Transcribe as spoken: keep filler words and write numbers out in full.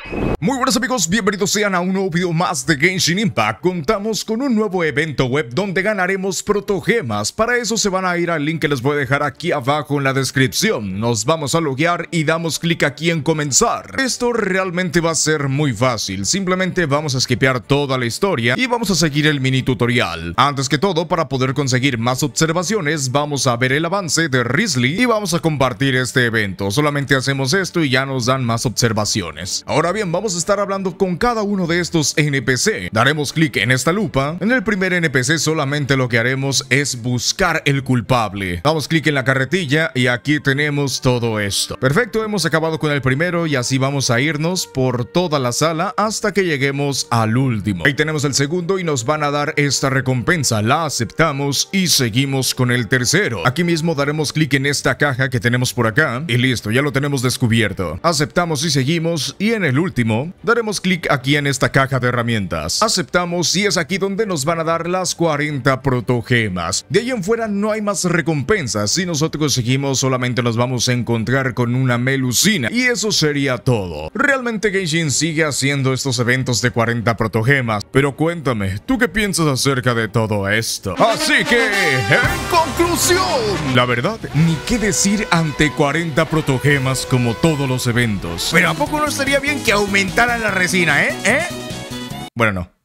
Muy buenos amigos, bienvenidos sean a un nuevo video más de Genshin Impact. Contamos con un nuevo evento web donde ganaremos protogemas. Para eso se van a ir al link que les voy a dejar aquí abajo en la descripción. Nos vamos a loguear y damos clic aquí en comenzar. Esto realmente va a ser muy fácil. Simplemente vamos a skipear toda la historia y vamos a seguir el mini tutorial. Antes que todo, para poder conseguir más observaciones, vamos a ver el avance de Risley y vamos a compartir este evento. Solamente hacemos esto y ya nos dan más observaciones. Ahora bien, vamos a estar hablando con cada uno de estos N P C. Daremos clic en esta lupa. En el primer N P C solamente lo que haremos es buscar el culpable. Damos clic en la carretilla y aquí tenemos todo esto. Perfecto, hemos acabado con el primero y así vamos a irnos por toda la sala hasta que lleguemos al último. Ahí tenemos el segundo y nos van a dar esta recompensa. La aceptamos y seguimos con el tercero. Aquí mismo daremos clic en esta caja que tenemos por acá y listo, ya lo tenemos descubierto. Aceptamos y seguimos, y en el último daremos clic aquí en esta caja de herramientas. Aceptamos y es aquí donde nos van a dar las cuarenta protogemas. De ahí en fuera no hay más recompensas. Si nosotros seguimos solamente nos vamos a encontrar con una melusina y eso sería todo. Realmente Genshin sigue haciendo estos eventos de cuarenta protogemas, pero cuéntame, ¿tú qué piensas acerca de todo esto? Así que, en conclusión, la verdad, ni qué decir ante cuarenta protogemas como todos los eventos. Pero ¿a poco no estaría bien que aumentaran la resina, eh? ¿Eh? Bueno, no.